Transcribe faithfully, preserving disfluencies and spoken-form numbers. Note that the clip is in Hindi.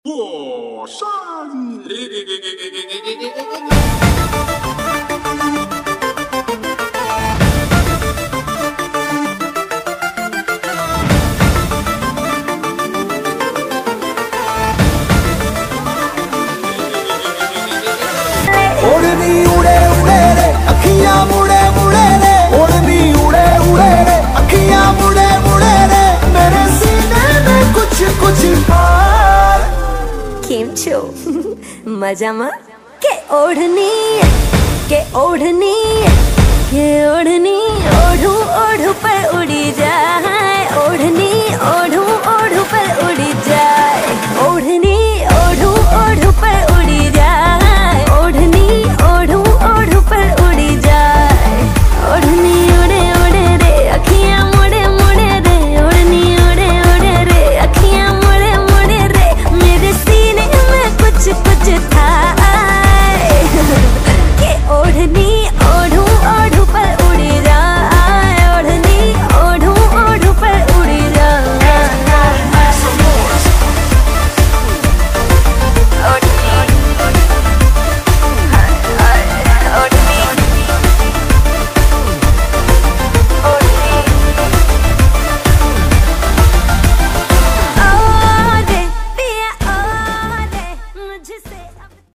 火山。 ओढ़नी उड़े उड़े रे अखियां मुड़े मुड़े रे ओढ़नी उड़े उड़े रे अखियां मुड़े मुड़े रे मेरे सीने में कुछ कुछ पार केम छो मजामा के ओढ़नी के ओढ़नी के ओढ़नी ओढ़ू ओढ़ू पर उड़ी जाए ओढ़नी ओढ़ू